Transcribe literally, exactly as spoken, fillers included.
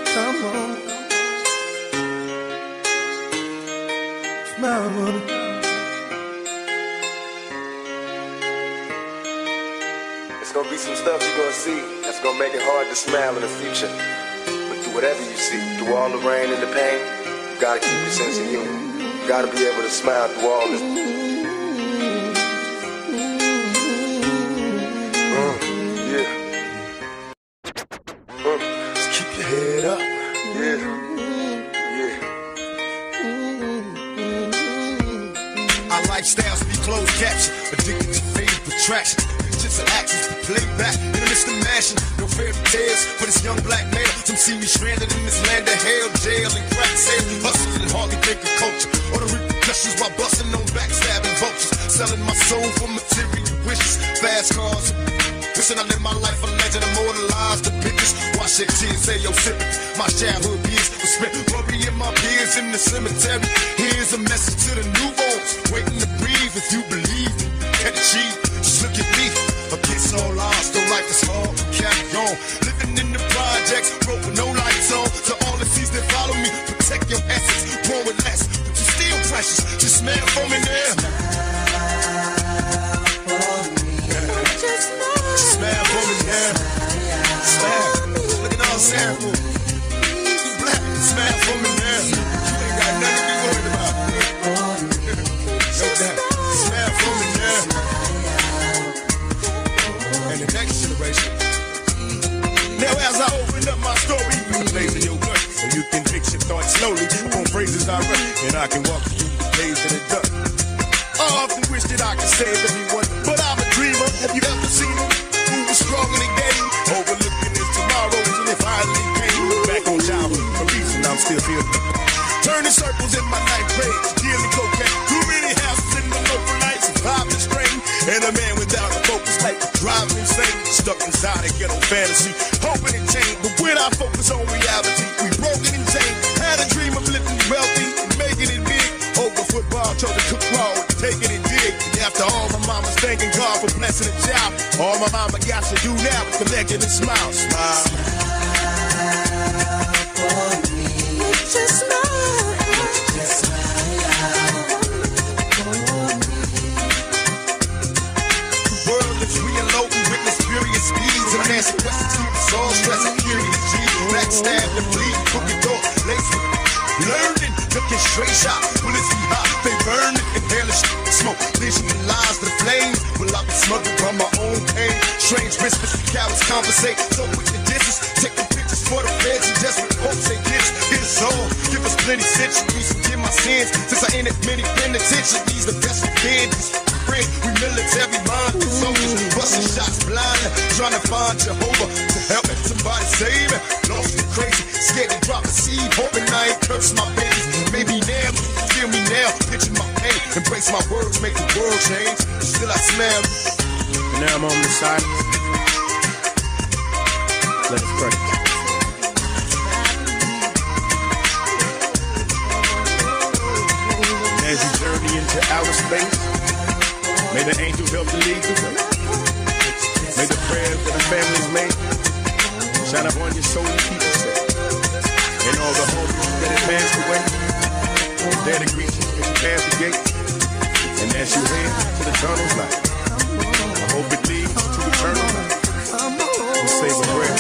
Come on. Smile on it. It's gonna be some stuff you're gonna see that's gonna make it hard to smile in the future. But through whatever you see, through all the rain and the pain, you gotta keep your sense of humor. You gotta be able to smile through all this. Uh, yeah. Uh, just keep your head up. Yeah. Yeah. Our lifestyles be closed caption, addicted to fame attraction. Pictures and actions be played back in the midst of mashing. No fairy tales for this young black male. Some see me stranded in this land of hell, jail and crack sale. Hustling and hardly think of culture or the repercussions while busting on backstabbing vultures. Selling my soul for material wishes, fast cars. Wishing I live my life a legend, immortalized the pictures. Wash their tears, say yo sippin'. My childhood years was spent rubbing in my peers in the cemetery. Here's a message to the newborns, waiting to breathe. If you believe you can achieve, just look at me. Against all odds, though life is hard, carry on. Living in the projects, broke with no lights on. To all the seas that follow me, protect your essence. Born with less, but you still precious. Just smile for me now. Smile for me now. Smile. Look at all the sample. You black, smile for me now. You ain't got nothing to be worried about. No doubt. Smile for me now. And the next generation. Now as I open up my story, you blaze in your gut, so you can fix your thoughts slowly on phrases I write, and I can walk you through the days in the dark. I often wish that I could save everyone, but I'm a dreamer. Have you ever seen him? Who was strong in the game, overlooking his tomorrows, and if I finally came back on childhood, a reason I'm still feeling. Turning circles in my ninth grade, dealing cocaine, too many houses in the local nights, surviving strain, and a man without a focus, like driving insane, stuck inside a ghetto fantasy, hoping it changed, but when I focus on reality, we broken and chained. Had a dream of living wealthy and making it big. Over football, told to cook raw, taking it big. And after all, my mama's thanking God for blessing a child. All my mama got to do now is collect it and smile, smile. Just smile. Just smile. The world is reloading, witness furious speeds, and massive questions, all stress and curious G's. Backstab the bleed, crooked door, lace with learning, looking straight shot, bullets be hot, they burn it, inhale the shit, smoke, vision and lies to the flames. Well, I've been smothered by my own pain. Strange whispers, cowards conversate, so with the dishes, taking pictures for the feds and just with hopes they get us, get us all, give us plenty centuries, forgive my sins, since I ended many penitentiaries, the best we can, we military minded soldiers, busting shots blind, trying to find Jehovah to help somebody save it. Lost and crazy, scared to drop a seed, hoping I ain't cursed my babies. Maybe now, feel me now, picture my pain, embrace my words, make the world change. Still I smell. And now I'm on the side. Let us pray. As you journey into outer space, may the angel help to lead the way. May the prayers that the families made shine upon your soul and keep you safe. And all the homies that have passed away, there to greet you as you pass the gate. And as you head to the eternal life, I hope it leads to eternal life. We'll save a prayer.